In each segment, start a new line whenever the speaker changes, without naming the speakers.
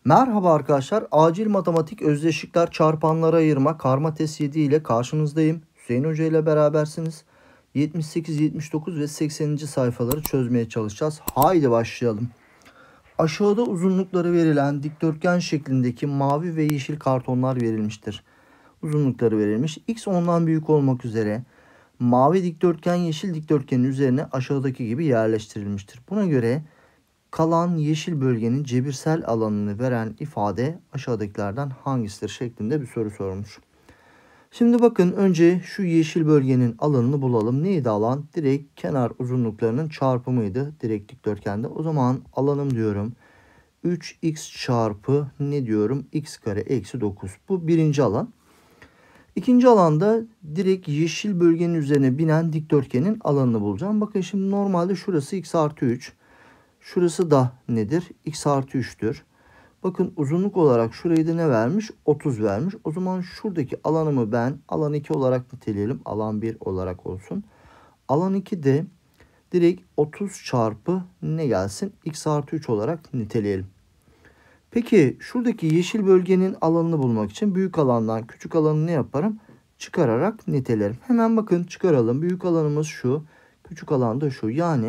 Merhaba arkadaşlar. Acil matematik özdeşlikler çarpanlara ayırma karma test 7 ile karşınızdayım. Hüseyin Hoca ile berabersiniz. 78, 79 ve 80. sayfaları çözmeye çalışacağız. Haydi başlayalım. Aşağıda uzunlukları verilen dikdörtgen şeklindeki mavi ve yeşil kartonlar verilmiştir. Uzunlukları verilmiş. X ondan büyük olmak üzere mavi dikdörtgen yeşil dikdörtgenin üzerine aşağıdaki gibi yerleştirilmiştir. Buna göre kalan yeşil bölgenin cebirsel alanını veren ifade aşağıdakilerden hangisidir şeklinde bir soru sormuş. Şimdi bakın önce şu yeşil bölgenin alanını bulalım. Neydi alan? Direkt kenar uzunluklarının çarpımıydı direkt dikdörtgende. O zaman alanım diyorum 3x çarpı ne diyorum? X kare eksi 9. Bu birinci alan. İkinci alanda direkt yeşil bölgenin üzerine binen dikdörtgenin alanını bulacağım. Bakın şimdi normalde şurası x artı 3. Şurası da nedir? X artı 3'tür. Bakın uzunluk olarak şurayı da ne vermiş? 30 vermiş. O zaman şuradaki alanımı ben alan 2 olarak niteleyelim. Alan 1 olarak olsun. Alan 2 de direkt 30 çarpı ne gelsin? X artı 3 olarak niteleyelim. Peki şuradaki yeşil bölgenin alanını bulmak için büyük alandan küçük alanı ne yaparım? Çıkararak nitelerim. Hemen bakın çıkaralım. Büyük alanımız şu. Küçük alan da şu. Yani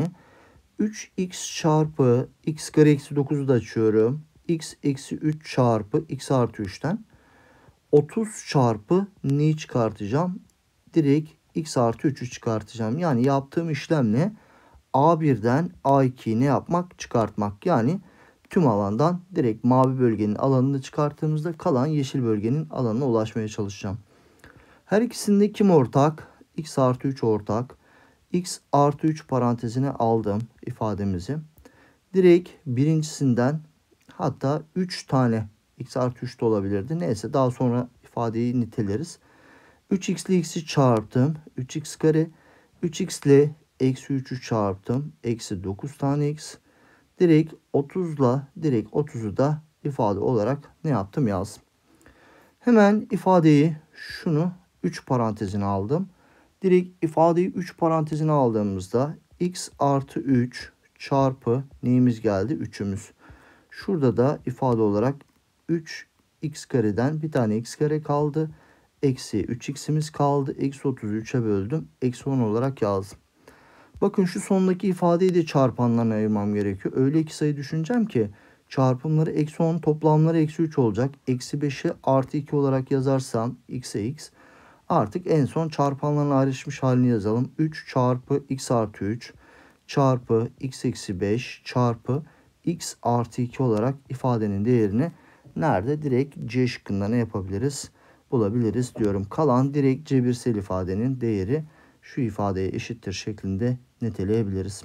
3x çarpı x kare eksi 9'u da açıyorum. X eksi 3 çarpı x artı 3'ten 30 çarpı neyi çıkartacağım? Direkt x artı 3'ü çıkartacağım. Yani yaptığım işlemle A1'den A2'yi ne yapmak? Çıkartmak. Yani tüm alandan direkt mavi bölgenin alanını çıkarttığımızda kalan yeşil bölgenin alanına ulaşmaya çalışacağım. Her ikisinde kim ortak? X artı 3 ortak. X artı 3 parantezine aldım ifademizi. Direkt birincisinden hatta 3 tane x artı 3 de olabilirdi. Neyse daha sonra ifadeyi niteleriz. 3x ile x'i çarptım. 3x kare. 3x ile eksi 3'ü çarptım. Eksi 9 tane x. Direkt 30 ile direkt 30'u da ifade olarak ne yaptım yazdım. Hemen ifadeyi şunu 3 parantezine aldım. Direkt ifadeyi 3 parantezine aldığımızda x artı 3 çarpı neyimiz geldi? 3'ümüz. Şurada da ifade olarak 3x kareden bir tane x kare kaldı. Eksi 3x'imiz kaldı. Eksi 30'u 3'e böldüm. Eksi 10 olarak yazdım. Bakın şu sondaki ifadeyi de çarpanlarına ayırmam gerekiyor. Öyle iki sayı düşüneceğim ki çarpımları eksi 10 toplamları eksi 3 olacak. Eksi 5'i artı 2 olarak yazarsam x'e x. Artık en son çarpanlarına ayrışmış halini yazalım. 3 çarpı x artı 3 çarpı x eksi 5 çarpı x artı 2 olarak ifadenin değerini nerede? Direkt C şıkkında ne yapabiliriz? Bulabiliriz diyorum. Kalan direkt cebirsel ifadenin değeri şu ifadeye eşittir şeklinde niteleyebiliriz.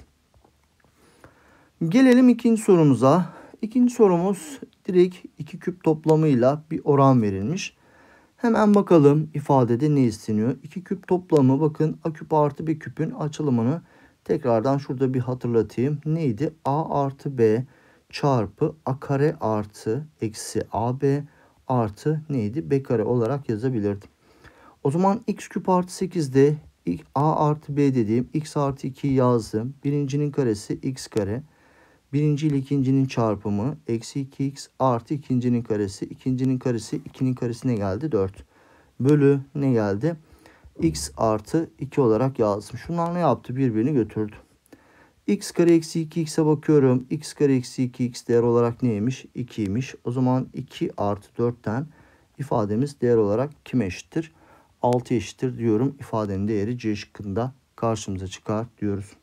Gelelim ikinci sorumuza. İkinci sorumuz direkt iki küp toplamıyla bir oran verilmiş. Hemen bakalım ifadede ne isteniyor. İki küp toplamı bakın a küp artı b küpün açılımını tekrardan şurada bir hatırlatayım. Neydi? A artı b çarpı a kare artı eksi ab artı neydi? B kare olarak yazabilirdim. O zaman x küp artı 8'de a artı b dediğim x artı 2'yi yazdım. Birincinin karesi x kare. Birinci ile ikincinin çarpımı eksi 2x artı ikincinin karesi. İkincinin karesi 2'nin karesine geldi 4. Bölü ne geldi? X artı 2 olarak yazdım. Şunlar ne yaptı? Birbirini götürdü. X kare eksi 2x'e bakıyorum. X kare eksi 2x değer olarak neymiş? 2'ymiş. O zaman 2 artı 4'ten ifademiz değer olarak kime eşittir? 6 eşittir diyorum. İfadenin değeri C şıkkında karşımıza çıkar diyoruz.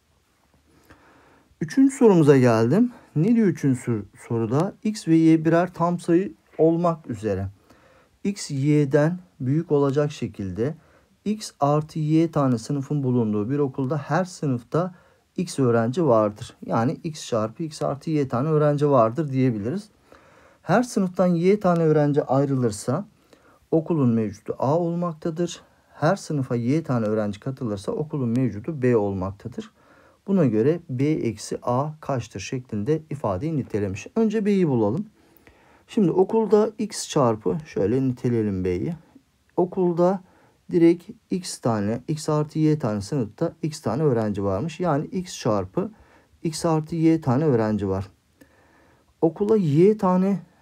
Üçüncü sorumuza geldim. Ne diyor üçüncü soruda? X ve Y birer tam sayı olmak üzere. X, Y'den büyük olacak şekilde X artı Y tane sınıfın bulunduğu bir okulda her sınıfta X öğrenci vardır. Yani X çarpı X artı Y tane öğrenci vardır diyebiliriz. Her sınıftan Y tane öğrenci ayrılırsa okulun mevcudu A olmaktadır. Her sınıfa Y tane öğrenci katılırsa okulun mevcudu B olmaktadır. Buna göre B eksi A kaçtır şeklinde ifadeyi nitelemiş. Önce B'yi bulalım. Şimdi okulda X çarpı şöyle niteleyelim B'yi. Okulda direkt X tane X artı Y tane sınıfta X tane öğrenci varmış. Yani X çarpı X artı Y tane öğrenci var. Okula Y tane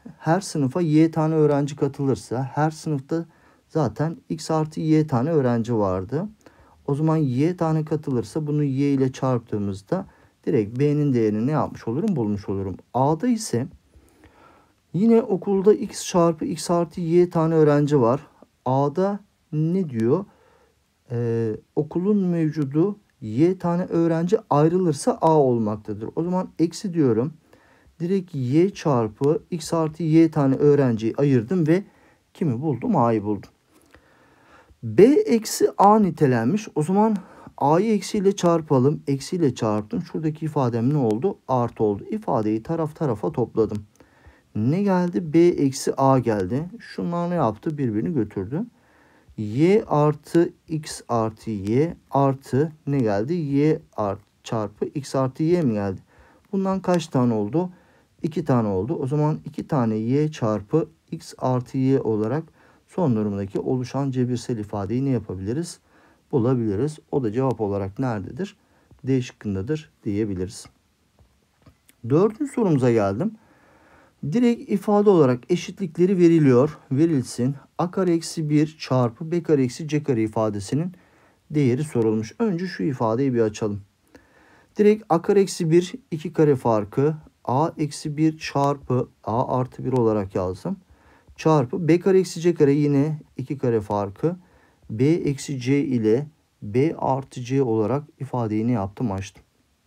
her sınıfa y tane öğrenci katılırsa her sınıfta zaten x artı y tane öğrenci vardı. O zaman y tane katılırsa bunu y ile çarptığımızda direkt b'nin değerini ne yapmış olurum? Bulmuş olurum. A'da ise yine okulda x çarpı x artı y tane öğrenci var. A'da ne diyor? Okulun mevcudu y tane öğrenci ayrılırsa a olmaktadır. O zaman eksi diyorum. Direkt y çarpı x artı y tane öğrenciyi ayırdım ve kimi buldum? A'yı buldum. B eksi a nitelenmiş. O zaman a'yı eksiyle çarpalım. Eksiyle çarptım. Şuradaki ifadem ne oldu? Artı oldu. İfadeyi taraf tarafa topladım. Ne geldi? B eksi a geldi. Şunlar ne yaptı? Birbirini götürdü. Y artı x artı y artı ne geldi? Y çarpı x artı y mi geldi? Bundan kaç tane oldu? 2 tane oldu. O zaman 2 tane y çarpı x artı y olarak son durumdaki oluşan cebirsel ifadeyi ne yapabiliriz? Bulabiliriz. O da cevap olarak nerededir? D şıkkındadır diyebiliriz. Dördüncü sorumuza geldim. Direkt ifade olarak eşitlikleri veriliyor. Verilsin. A kare eksi 1 çarpı B kare eksi C kare ifadesinin değeri sorulmuş. Önce şu ifadeyi bir açalım. Direkt A kare eksi 1 2 kare farkı A eksi 1 çarpı A artı 1 olarak yazdım. Çarpı B kare eksi C kare yine 2 kare farkı B eksi C ile B artı C olarak ifadeyi ne yaptım? Açtım.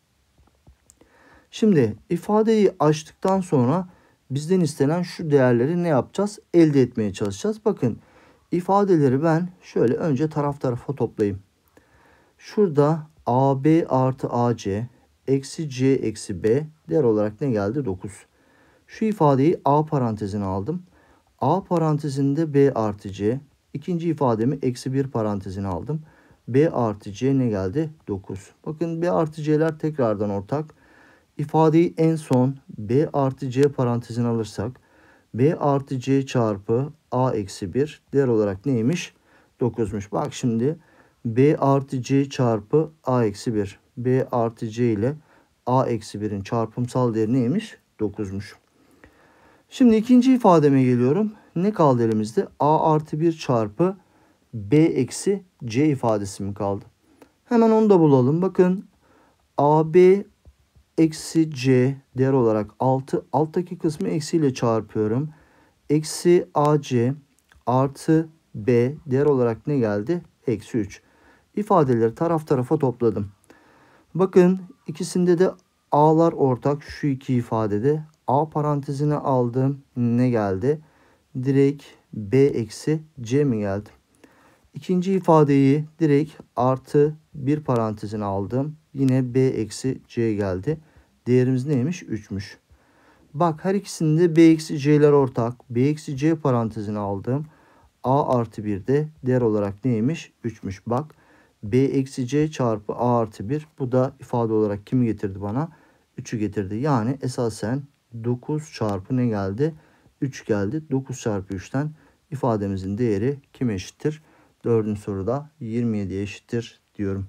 Şimdi ifadeyi açtıktan sonra bizden istenen şu değerleri ne yapacağız? Elde etmeye çalışacağız. Bakın ifadeleri ben şöyle önce taraf tarafa toplayayım. Şurada AB artı AC eksi C eksi B değer olarak ne geldi? 9. Şu ifadeyi A parantezine aldım. A parantezinde B artı C. İkinci ifademi eksi 1 parantezine aldım. B artı C ne geldi? 9. Bakın B artı C'ler tekrardan ortak. İfadeyi en son B artı C parantezine alırsak B artı C çarpı A eksi 1 değer olarak neymiş? 9'muş. Bak şimdi B artı C çarpı A eksi 1. B artı C ile A eksi 1'in çarpımsal değeri neymiş? 9'muş. Şimdi ikinci ifademe geliyorum. Ne kaldı elimizde? A artı 1 çarpı B eksi C ifadesi mi kaldı? Hemen onu da bulalım. Bakın AB eksi C değer olarak 6. Alttaki kısmı eksiyle çarpıyorum. Eksi AC artı B değer olarak ne geldi? Eksi 3. İfadeleri taraf tarafa topladım. Bakın ikisinde de A'lar ortak. Şu iki ifadede A parantezine aldım. Ne geldi? Direkt B eksi C mi geldi? İkinci ifadeyi direkt artı bir parantezine aldım. Yine B eksi C geldi. Değerimiz neymiş? 3'müş. Bak her ikisinde B eksi C'ler ortak. B eksi C parantezine aldım. A artı 1 de değer olarak neymiş? 3'müş. Bak B eksi C çarpı A artı 1. Bu da ifade olarak kimi getirdi bana? 3'ü getirdi. Yani esasen 9 çarpı ne geldi? 3 geldi. 9 çarpı 3'ten ifademizin değeri kime eşittir? Dördüncü soruda 27'ye eşittir diyorum.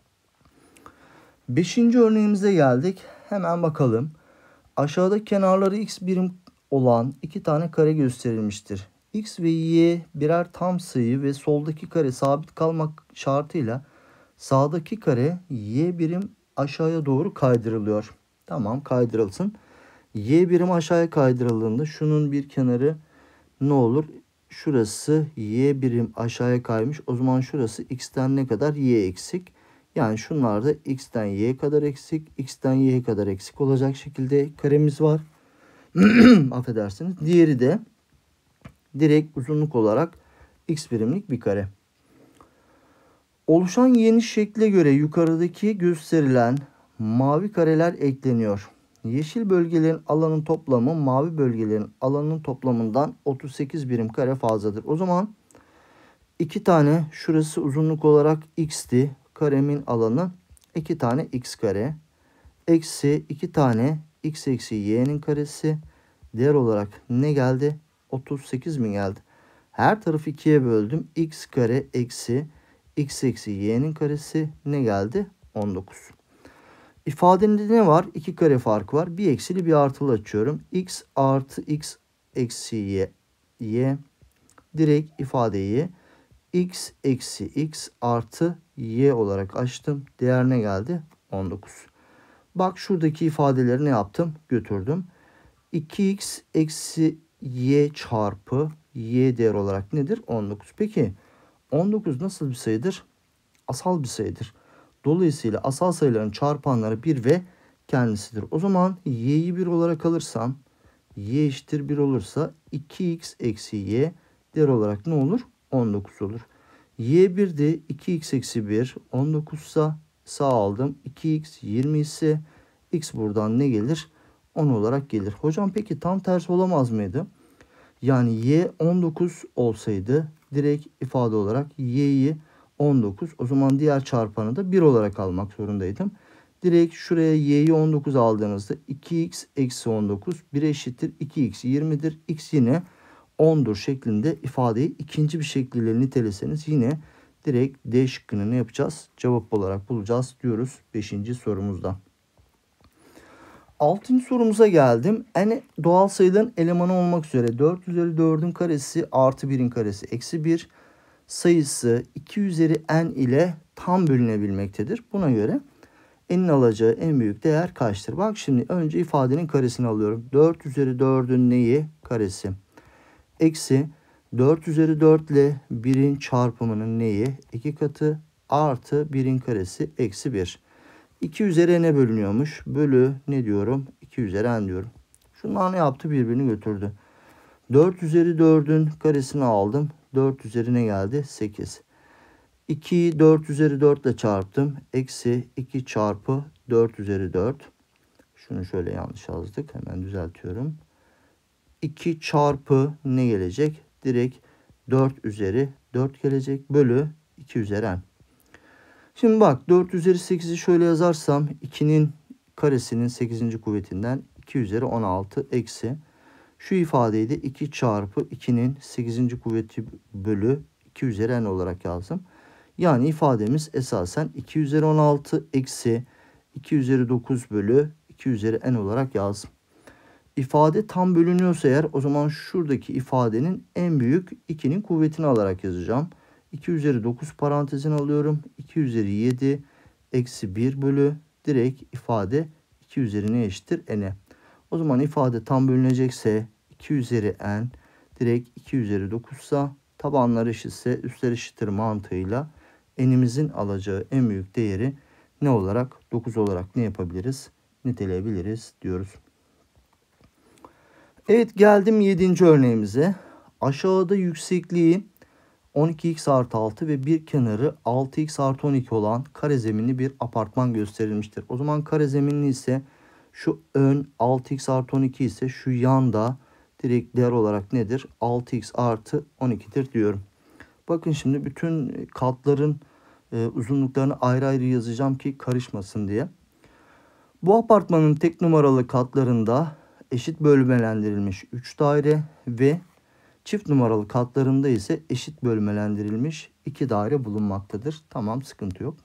Beşinci örneğimize geldik. Hemen bakalım. Aşağıda kenarları x birim olan iki tane kare gösterilmiştir. X ve y birer tam sayı ve soldaki kare sabit kalmak şartıyla sağdaki kare y birim aşağıya doğru kaydırılıyor. Tamam, kaydırılsın. Y birim aşağıya kaydırıldığında şunun bir kenarı ne olur? Şurası y birim aşağıya kaymış. O zaman şurası x'ten ne kadar? Y eksik. Yani şunlar da x'ten y kadar eksik, x'ten y kadar eksik olacak şekilde karemiz var. Affedersiniz. Diğeri de direkt uzunluk olarak x birimlik bir kare. Oluşan yeni şekle göre yukarıdaki gösterilen mavi kareler ekleniyor. Yeşil bölgelerin alanın toplamı mavi bölgelerin alanının toplamından 38 birim kare fazladır. O zaman iki tane şurası uzunluk olarak x'ti. Karemin alanı 2 tane x kare. Eksi 2 tane x eksi y'nin karesi. Değer olarak ne geldi? 38 mi geldi? Her tarafı 2'ye böldüm. X kare eksi x eksi y'nin karesi ne geldi? 19. İfademde ne var? 2 kare farkı var. Bir eksili bir artılı açıyorum. X artı x eksi y direkt ifadeyi x eksi x artı y olarak açtım. Değer ne geldi? 19. Bak şuradaki ifadeleri ne yaptım? Götürdüm. 2x eksi y çarpı y değer olarak nedir? 19. Peki 19 nasıl bir sayıdır? Asal bir sayıdır. Dolayısıyla asal sayıların çarpanları 1 ve kendisidir. O zaman y'yi 1 olarak alırsam y eşittir 1 olursa 2x eksi y değer olarak ne olur? 19 olur. Y 1 de 2x eksi 1 19 ise sağ aldım. 2x 20 ise x buradan ne gelir? 10 olarak gelir. Hocam peki tam tersi olamaz mıydı? Yani y 19 olsaydı direkt ifade olarak y'yi 19, o zaman diğer çarpanı da 1 olarak almak zorundaydım. Direkt şuraya y'yi 19 aldığınızda 2x eksi 19 1 eşittir 2x 20'dir. X yine 10'dur şeklinde ifadeyi ikinci bir şekliyle niteleseniz yine direkt D şıkkını ne yapacağız? Cevap olarak bulacağız diyoruz 5. sorumuzda. 6. sorumuza geldim. Yani doğal sayıların elemanı olmak üzere 4 üzeri 4'ün karesi artı 1'in karesi eksi 1 sayısı 2 üzeri n ile tam bölünebilmektedir. Buna göre n'in alacağı en büyük değer kaçtır? Bak şimdi önce ifadenin karesini alıyorum. 4 üzeri 4'ün neyi? Karesi. Eksi 4 üzeri 4 ile 1'in çarpımının neyi? 2 katı artı 1'in karesi eksi 1. 2 üzeri n'e bölünüyormuş. Bölü ne diyorum? 2 üzeri n diyorum. Şunlar ne yaptı? Birbirini götürdü. 4 üzeri 4'ün karesini aldım. 4 üzerine geldi 8. 2'yi 4 üzeri 4 ile çarptım. Eksi 2 çarpı 4 üzeri 4. Şunu şöyle yanlış yazdık. Hemen düzeltiyorum. 2 çarpı ne gelecek? Direkt 4 üzeri 4 gelecek. Bölü 2 üzeri n. Şimdi bak 4 üzeri 8'i şöyle yazarsam 2'nin karesinin 8. kuvvetinden 2 üzeri 16 eksi. Şu ifadeyi de 2 çarpı 2'nin 8. kuvveti bölü 2 üzeri n olarak yazdım. Yani ifademiz esasen 2 üzeri 16 eksi 2 üzeri 9 bölü 2 üzeri n olarak yazdım. İfade tam bölünüyorsa eğer o zaman şuradaki ifadenin en büyük 2'nin kuvvetini alarak yazacağım. 2 üzeri 9 parantezine alıyorum. 2 üzeri 7 eksi 1 bölü direkt ifade 2 üzeri ne eşittir? N'e. O zaman ifade tam bölünecekse 2 üzeri n direkt 2 üzeri 9 ise tabanlar eşitse üstler eşittir mantığıyla n'imizin alacağı en büyük değeri ne olarak? 9 olarak ne yapabiliriz? Niteleyebiliriz diyoruz. Evet, geldim 7. örneğimize. Aşağıda yüksekliği 12x artı 6 ve bir kenarı 6x artı 12 olan kare zeminli bir apartman gösterilmiştir. O zaman kare zeminli ise şu ön 6x artı 12 ise şu yanda direkt değer olarak nedir? 6x artı 12'dir diyorum. Bakın şimdi bütün katların uzunluklarını ayrı ayrı yazacağım ki karışmasın diye. Bu apartmanın tek numaralı katlarında eşit bölmelendirilmiş 3 daire ve çift numaralı katlarında ise eşit bölmelendirilmiş 2 daire bulunmaktadır. Tamam, sıkıntı yok.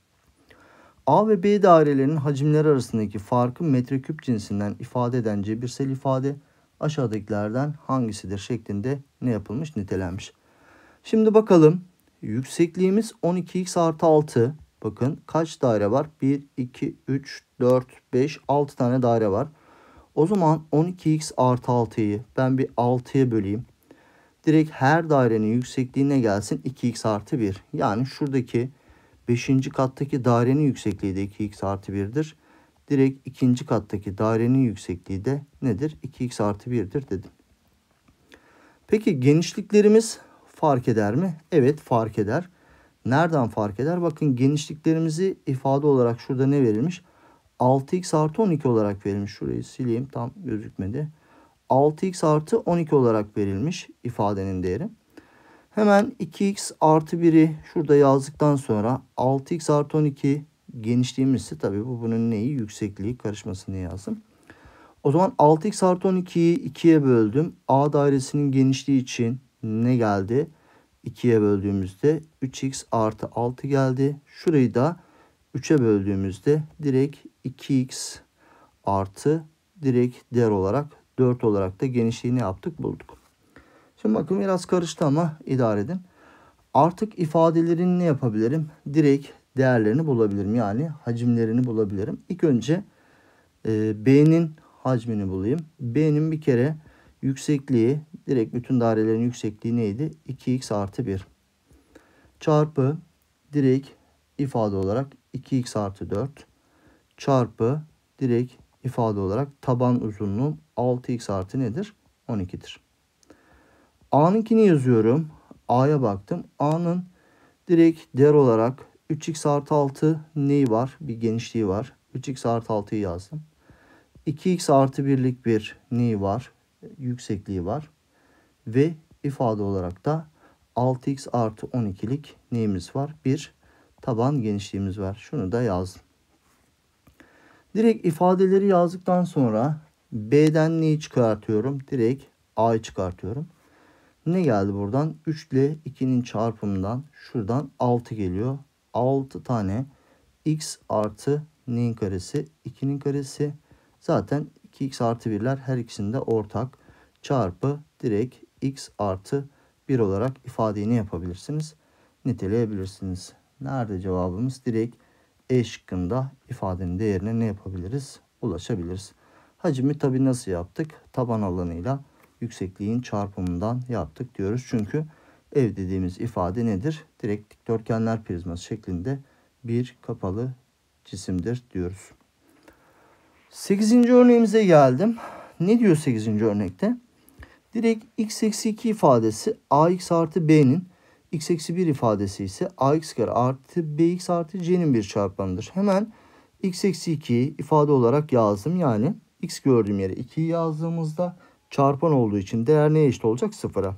A ve B dairelerinin hacimleri arasındaki farkı metreküp cinsinden ifade eden cebirsel ifade aşağıdakilerden hangisidir şeklinde ne yapılmış? Nitelenmiş. Şimdi bakalım. Yüksekliğimiz 12x artı 6. Bakın kaç daire var? 1, 2, 3, 4, 5, 6 tane daire var. O zaman 12x artı 6'yı ben bir 6'ya böleyim. Direkt her dairenin yüksekliğine gelsin 2x artı 1. Yani şuradaki 5. kattaki dairenin yüksekliği de 2x artı 1'dir. Direkt 2. kattaki dairenin yüksekliği de nedir? 2x artı 1'dir dedim. Peki genişliklerimiz fark eder mi? Evet, fark eder. Nereden fark eder? Bakın genişliklerimizi ifade olarak şurada ne verilmiş? 6x artı 12 olarak verilmiş. Şurayı sileyim, tam gözükmedi. 6x artı 12 olarak verilmiş ifadenin değeri. Hemen 2x artı 1'i şurada yazdıktan sonra 6x artı 12 genişliğimiz ise tabii bunun neyi? Yüksekliği, karışmasını yazdım. O zaman 6x artı 12'yi 2'ye böldüm. A dairesinin genişliği için ne geldi? 2'ye böldüğümüzde 3x artı 6 geldi. Şurayı da 3'e böldüğümüzde direkt 2x artı direkt değer olarak 4 olarak da genişliğini yaptık, bulduk. Şimdi bakın biraz karıştı ama idare edin. Artık ifadelerin ne yapabilirim? Direkt değerlerini bulabilirim. Yani hacimlerini bulabilirim. İlk önce B'nin hacmini bulayım. B'nin bir kere yüksekliği, direkt bütün dairelerin yüksekliği neydi? 2x artı 1. Çarpı direkt ifade olarak 2x artı 4. Çarpı direkt ifade olarak taban uzunluğum 6x artı nedir? 12'dir. A'nınkini yazıyorum. A'ya baktım. A'nın direkt değer olarak 3x artı 6 neyi var? Bir genişliği var. 3x artı 6'yı yazdım. 2x artı 1'lik bir neyi var? Yüksekliği var. Ve ifade olarak da 6x artı 12'lik neyimiz var? Bir taban genişliğimiz var. Şunu da yazdım. Direkt ifadeleri yazdıktan sonra B'den neyi çıkartıyorum? Direkt A'yı çıkartıyorum. Ne geldi buradan? 3 ile 2'nin çarpımından şuradan 6 geliyor. 6 tane x artı neyin karesi? 2'nin karesi. Zaten 2x artı 1'ler her ikisinde ortak. Çarpı direkt x artı 1 olarak ifadeyi ne yapabilirsiniz? Niteleyebilirsiniz. Nerede cevabımız? Direkt E şıkkında ifadenin değerine ne yapabiliriz? Ulaşabiliriz. Hacmi tabi nasıl yaptık? Taban alanıyla yüksekliğin çarpımından yaptık diyoruz. Çünkü ev dediğimiz ifade nedir? Direkt dikdörtgenler prizması şeklinde bir kapalı cisimdir diyoruz. 8. örneğimize geldim. Ne diyor 8. örnekte? Direkt x eksi 2 ifadesi ax artı b'nin x eksi 1 ifadesi ise ax kare artı bx artı c'nin bir çarpanıdır. Hemen x eksi 2'yi ifade olarak yazdım. Yani x gördüğüm yere 2'yi yazdığımızda çarpan olduğu için değer neye eşit olacak? 0'a.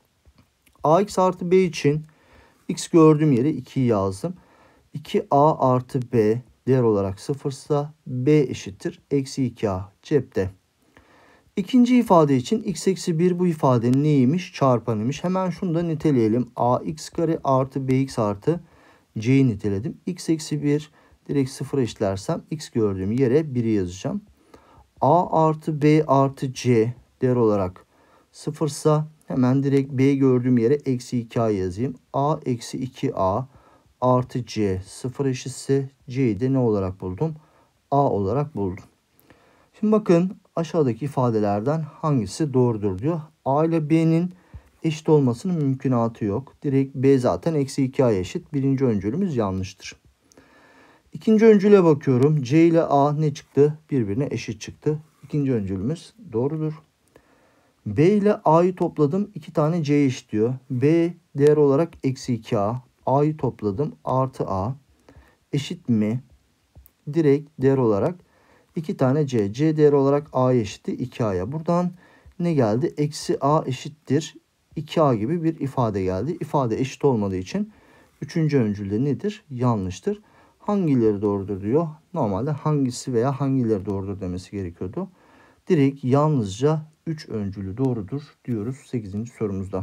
Ax artı b için x gördüğüm yere 2'yi yazdım. 2a artı b değer olarak 0 ise b eşittir. Eksi 2a cepte. İkinci ifade için x eksi 1 bu ifadenin neymiş? Çarpanıymış. Hemen şunu da niteleyelim. Ax kare artı bx artı c'yi niteledim. X eksi 1 direkt 0 eşitlersem x gördüğüm yere 1'i yazacağım. A artı b artı c değer olarak 0 ise hemen direkt b gördüğüm yere eksi 2a yazayım. A eksi 2a artı c 0 eşitse c'yi de ne olarak buldum? A olarak buldum. Şimdi bakın aşağıdaki ifadelerden hangisi doğrudur diyor. A ile B'nin eşit olmasının mümkünatı yok. Direkt B zaten eksi 2A eşit. Birinci öncülümüz yanlıştır. İkinci öncüle bakıyorum. C ile A ne çıktı? Birbirine eşit çıktı. İkinci öncülümüz doğrudur. B ile A'yı topladım. 2 tane C eşit diyor. B değer olarak eksi 2A. A'yı topladım. Artı A. Eşit mi? Direkt değer olarak 2 tane C. C değeri olarak A eşitti 2A'ya. Buradan ne geldi? Eksi A eşittir 2A gibi bir ifade geldi. İfade eşit olmadığı için 3. öncülde nedir? Yanlıştır. Hangileri doğrudur diyor. Normalde hangisi veya hangileri doğrudur demesi gerekiyordu. Direkt yalnızca 3 öncülü doğrudur diyoruz 8. sorumuzda.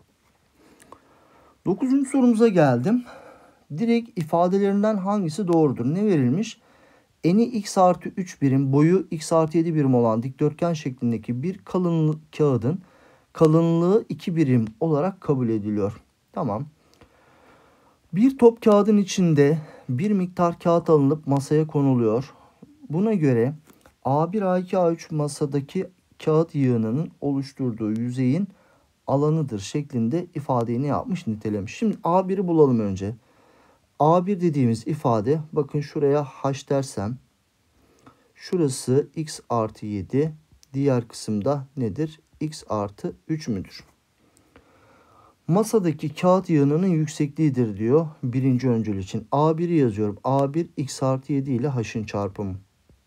9. sorumuza geldim. Direkt ifadelerinden hangisi doğrudur? Ne verilmiş? Eni x artı 3 birim, boyu x artı 7 birim olan dikdörtgen şeklindeki bir kağıdın kalınlığı 2 birim olarak kabul ediliyor. Tamam. Bir top kağıdın içinde bir miktar kağıt alınıp masaya konuluyor. Buna göre A1, A2, A3 masadaki kağıt yığınının oluşturduğu yüzeyin alanıdır şeklinde ifadeyi ne yapmış? Nitelemiş. Şimdi A1'i bulalım önce. A1 dediğimiz ifade, bakın şuraya h dersem şurası x artı 7, diğer kısımda nedir? X artı 3 müdür? Masadaki kağıt yığınının yüksekliğidir diyor birinci öncül için. A1'i yazıyorum. A1 x artı 7 ile h'ın çarpımı.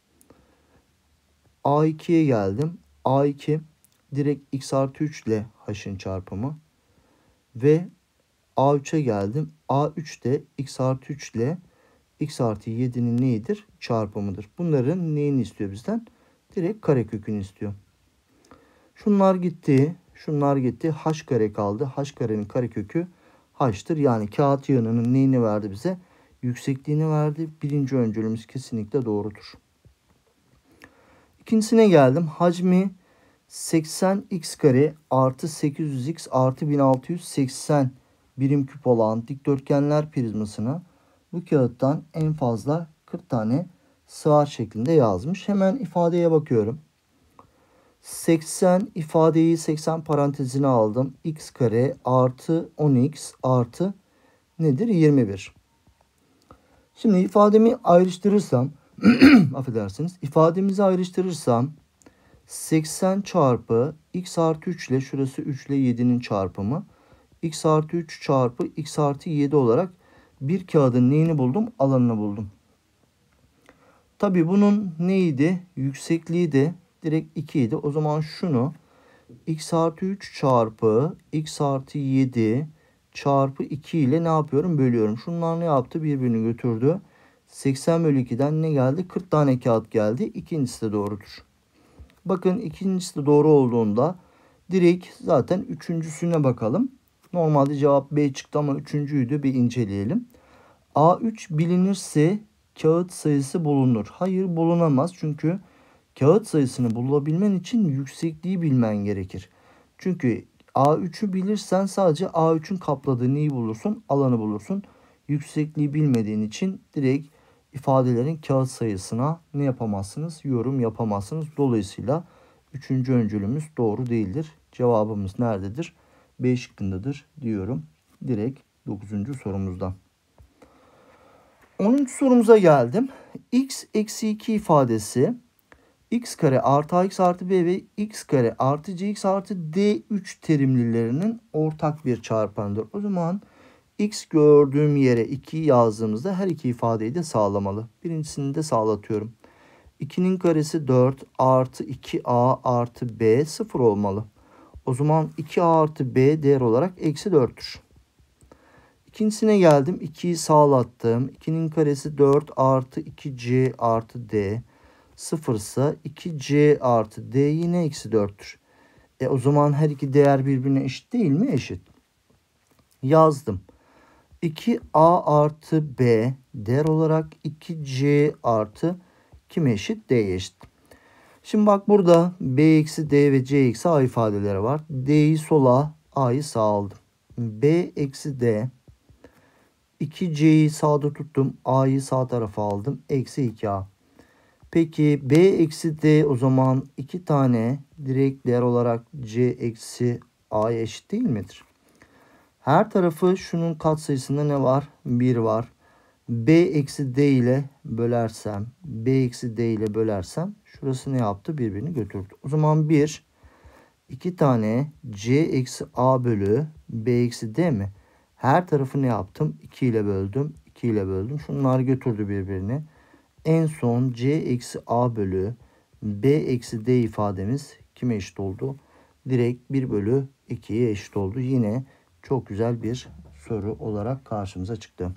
A2'ye geldim. A2 direkt x artı 3 ile h'ın çarpımı. Ve A3'e geldim. A3 de x artı 3 ile x artı 7'nin neyidir? Çarpımıdır. Bunların neyini istiyor bizden? Direkt karekökünü istiyor. Şunlar gitti. Şunlar gitti. H kare kaldı. H karenin karekökü h'tır. Yani kağıt yığınının neyini verdi bize? Yüksekliğini verdi. Birinci öncülümüz kesinlikle doğrudur. İkincisine geldim. Hacmi 80x kare artı 800x artı 1680 birim küp olan dikdörtgenler prizmasını bu kağıttan en fazla 40 tane sığar şeklinde yazmış. Hemen ifadeye bakıyorum. 80 ifadeyi 80 parantezine aldım. X kare artı 10x artı nedir? 21. Şimdi ifademi ayrıştırırsam affedersiniz. İfademizi ayrıştırırsam 80 çarpı x artı 3 ile şurası 3 ile 7'nin çarpımı. X artı 3 çarpı x artı 7 olarak bir kağıdın neyini buldum? Alanını buldum. Tabi bunun neydi? Yüksekliği de direkt 2 idi. O zaman şunu x artı 3 çarpı x artı 7 çarpı 2 ile ne yapıyorum? Bölüyorum. Şunlar ne yaptı? Birbirini götürdü. 80 bölü 2'den ne geldi? 40 tane kağıt geldi. İkincisi de doğrudur. Bakın ikincisi de doğru olduğunda direkt zaten üçüncüsüne bakalım. Normalde cevap B çıktı ama üçüncüyü de bir inceleyelim. A3 bilinirse kağıt sayısı bulunur. Hayır, bulunamaz. Çünkü kağıt sayısını bulabilmen için yüksekliği bilmen gerekir. Çünkü A3'ü bilirsen sadece A3'ün kapladığı neyi bulursun? Alanı bulursun. Yüksekliği bilmediğin için direkt ifadelerin kağıt sayısına ne yapamazsınız? Yorum yapamazsınız. Dolayısıyla üçüncü öncülümüz doğru değildir. Cevabımız nerededir? B şıkkındadır diyorum. Direkt 9. sorumuzdan. 10. sorumuza geldim. X eksi 2 ifadesi x kare artı ax artı b ve x kare artı cx artı d3 terimlilerinin ortak bir çarpanıdır. O zaman x gördüğüm yere 2 yazdığımızda her iki ifadeyi de sağlamalı. Birincisini de sağlatıyorum. 2'nin karesi 4 artı 2a artı b 0 olmalı. O zaman 2a artı b değer olarak eksi 4'tür. İkincisine geldim. 2'yi sağlattım. 2'nin karesi 4 artı 2c artı d 0 ise 2c artı d yine eksi 4'tür. O zaman her iki değer birbirine eşit değil mi? Eşit. Yazdım. 2a artı b değer olarak 2c artı kime eşit? D'ye eşit. Şimdi bak burada b eksi d ve c eksi a ifadeleri var. D'yi sola, a'yı sağa aldım. B eksi d 2c'yi sağda tuttum. A'yı sağ tarafa aldım. Eksi 2a. Peki b eksi d o zaman 2 tane direkt değer olarak c eksi a'ya eşit değil midir? Her tarafı şunun katsayısında ne var? 1 var. B eksi D ile bölersem, B eksi D ile bölersem şurası ne yaptı? Birbirini götürdü. O zaman 2 tane C eksi A bölü B eksi D mi? Her tarafı ne yaptım? 2 ile böldüm. 2 ile böldüm. Şunlar götürdü birbirini. En son C eksi A bölü B eksi D ifademiz kime eşit oldu? Direkt 1 bölü 2'ye eşit oldu. Yine çok güzel bir soru olarak karşımıza çıktı.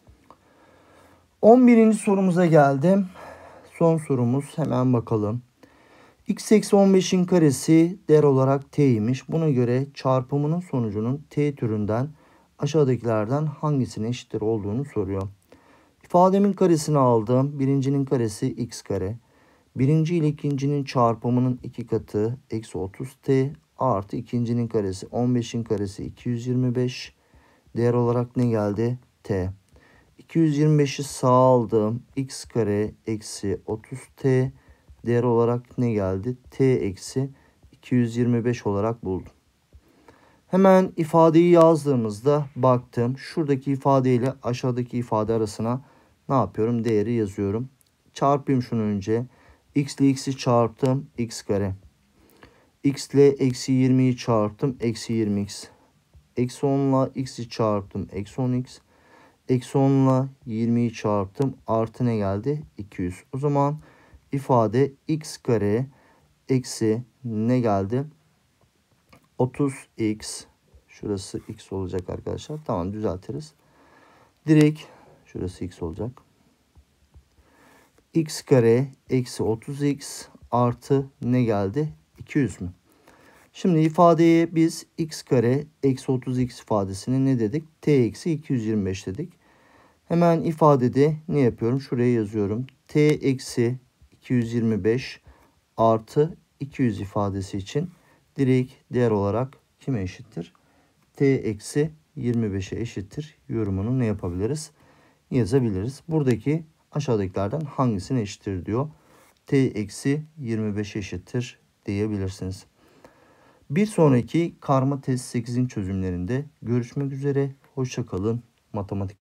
11. sorumuza geldim. Son sorumuz, hemen bakalım. X eksi 15'in karesi değer olarak t'ymiş. Buna göre çarpımının sonucunun t türünden aşağıdakilerden hangisine eşittir olduğunu soruyor. İfademin karesini aldım. Birincinin karesi x kare. Birinci ile ikincinin çarpımının 2 katı eksi 30t artı ikincinin karesi 15'in karesi 225. Değer olarak ne geldi? T. 225'i sağa aldım. X kare eksi 30t değer olarak ne geldi? T eksi 225 olarak buldum. Hemen ifadeyi yazdığımızda baktım. Şuradaki ifade ile aşağıdaki ifade arasına ne yapıyorum? Değeri yazıyorum. Çarpayım şunu önce. X ile x'i çarptım. X kare. X ile eksi 20'yi çarptım. Eksi 20x. Eksi 10 ile x'i çarptım. Eksi 10x. Eksi 10 ile 20'yi çarptım. Artı ne geldi? 200. O zaman ifade x kare eksi ne geldi? 30x. Şurası x olacak arkadaşlar. Tamam, düzeltiriz. Direkt şurası x olacak. X kare eksi 30x artı ne geldi? 200 mü? Şimdi ifadeye biz x kare eksi 30x ifadesini ne dedik? T eksi 225 dedik. Hemen ifadede ne yapıyorum? Şuraya yazıyorum. T eksi 225 artı 200 ifadesi için direkt değer olarak kime eşittir? T eksi 25'e eşittir yorumunu ne yapabiliriz? Yazabiliriz. Buradaki aşağıdakilerden hangisine eşittir diyor. T eksi 25 eşittir diyebilirsiniz. Bir sonraki karma test 8'in çözümlerinde görüşmek üzere. Hoşça kalın. Matematik